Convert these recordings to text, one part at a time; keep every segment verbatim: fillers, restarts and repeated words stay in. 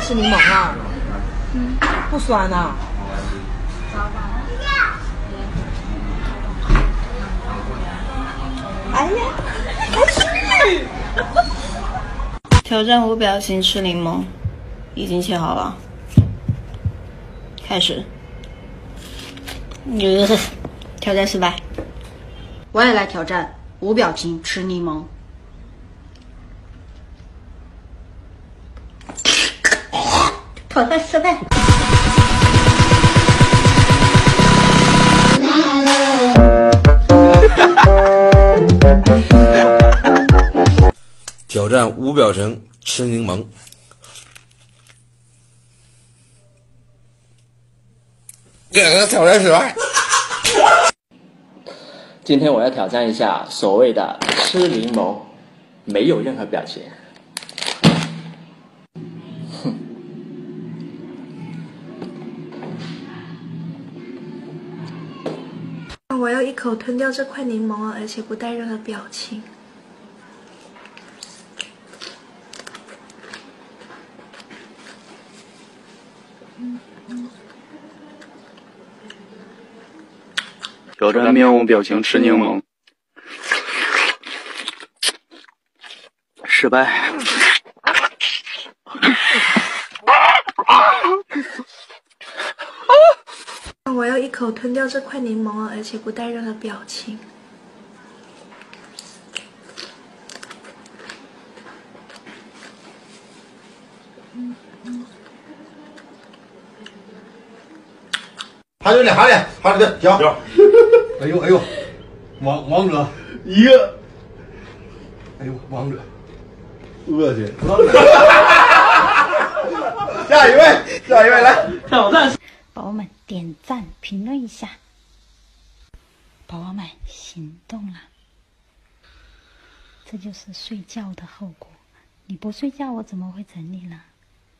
吃柠檬啊？嗯，不酸啊？哎呀，还是挑战无表情吃柠檬，已经切好了，开始。呃，挑战失败。 我也来挑战无表情吃柠檬。挑战失败。 挑战无表情吃柠檬。这个挑战失败。 今天我要挑战一下所谓的吃柠檬，没有任何表情。哼。 我要一口吞掉这块柠檬啊，而且不带任何表情。 挑战面无表情吃柠檬，失败。 我要一口吞掉这块柠檬啊，而且不带任何表情。 还有点，还有点，还有点，行。哎呦哎呦，王王者一个，哎呦王者，恶心。下一位，下一位来挑战。宝宝们点赞评论一下，宝宝们行动了，这就是睡觉的后果。你不睡觉，我怎么会整你呢？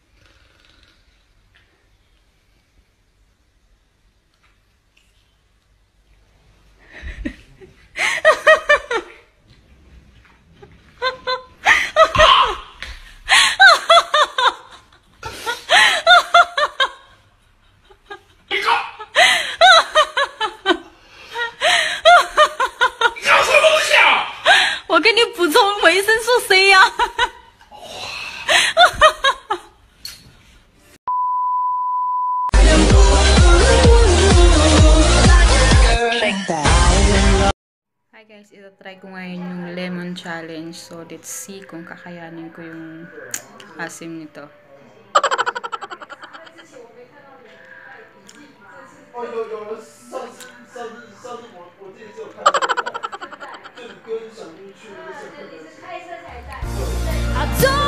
我给你补充维生素 C 呀、啊！Hi guys, ito-try ko ngayon yung lemon challenge. So let's see kung kakayanin ko yung asim nito. I don't